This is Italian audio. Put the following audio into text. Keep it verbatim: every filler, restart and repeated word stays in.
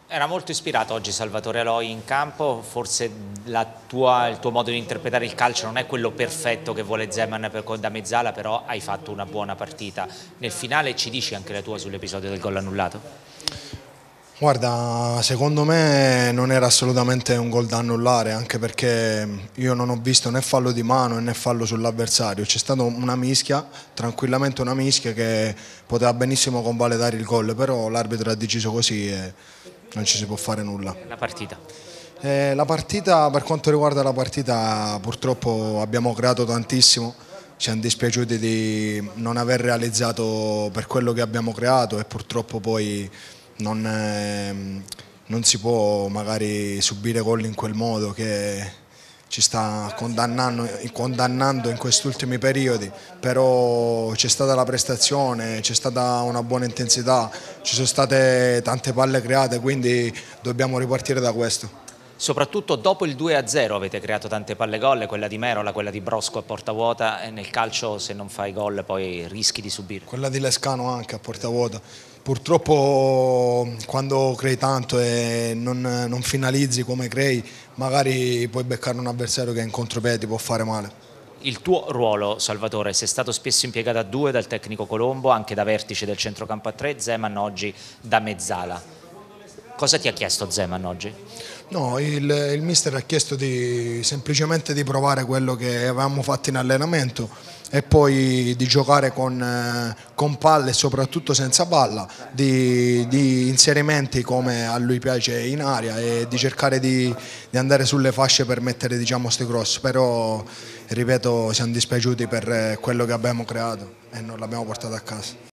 Era molto ispirato oggi Salvatore Aloi in campo, forse la tua, il tuo modo di interpretare il calcio non è quello perfetto che vuole Zeman per, da mezzala, però hai fatto una buona partita. Nel finale ci dici anche la tua sull'episodio del gol annullato? Guarda, secondo me non era assolutamente un gol da annullare, anche perché io non ho visto né fallo di mano né fallo sull'avversario. C'è stata una mischia, tranquillamente una mischia che poteva benissimo convalidare il gol, però l'arbitro ha deciso così e non ci si può fare nulla. La partita. Eh, la partita, per quanto riguarda la partita, purtroppo abbiamo creato tantissimo. Ci siamo dispiaciuti di non aver realizzato per quello che abbiamo creato e purtroppo poi non, eh, non si può magari subire gol in quel modo che ci sta condannando, condannando in questi ultimi periodi, però c'è stata la prestazione, c'è stata una buona intensità, ci sono state tante palle create, quindi dobbiamo ripartire da questo. Soprattutto dopo il due a zero avete creato tante palle gol, quella di Merola, quella di Brosco a porta vuota, e nel calcio se non fai gol poi rischi di subire. Quella di Lescano anche a porta vuota. Purtroppo quando crei tanto e non, non finalizzi come crei, magari puoi beccare un avversario che in contropiede ti può fare male. Il tuo ruolo, Salvatore, sei stato spesso impiegato a due dal tecnico Colombo, anche da vertice del centrocampo a tre, Zeman oggi da mezzala. Cosa ti ha chiesto Zeman oggi? No, il, il mister ha chiesto di, semplicemente di provare quello che avevamo fatto in allenamento e poi di giocare con, eh, con palle e soprattutto senza palla, di, di inserimenti come a lui piace in aria e di cercare di, di andare sulle fasce per mettere, diciamo, sti cross, però ripeto siamo dispiaciuti per quello che abbiamo creato e non l'abbiamo portato a casa.